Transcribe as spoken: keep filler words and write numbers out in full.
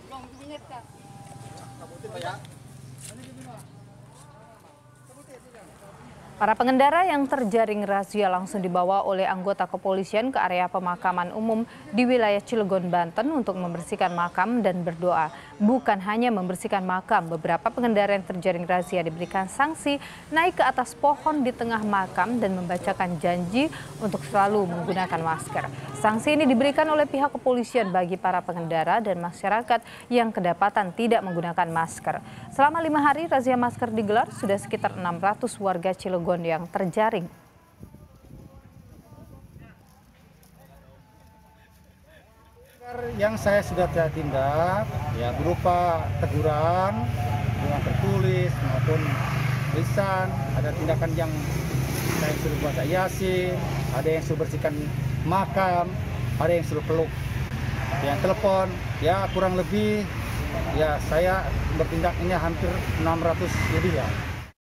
Para pengendara yang terjaring razia langsung dibawa oleh anggota kepolisian ke area pemakaman umum di wilayah Cilegon, Banten untuk membersihkan makam dan berdoa. Bukan hanya membersihkan makam, beberapa pengendara yang terjaring razia diberikan sanksi naik ke atas pohon di tengah makam dan membacakan janji untuk selalu menggunakan masker. Sanksi ini diberikan oleh pihak kepolisian bagi para pengendara dan masyarakat yang kedapatan tidak menggunakan masker. Selama lima hari razia masker digelar, sudah sekitar enam ratus warga Cilegon yang terjaring. Yang saya sudah tindak ya berupa teguran dengan tertulis maupun lisan, ada tindakan yang saya suruh baca yasin, ada yang suruh bersihkan makam, ada yang suruh peluk, yang telepon, ya kurang lebih ya saya bertindak ini hampir enam ratus lebih ya.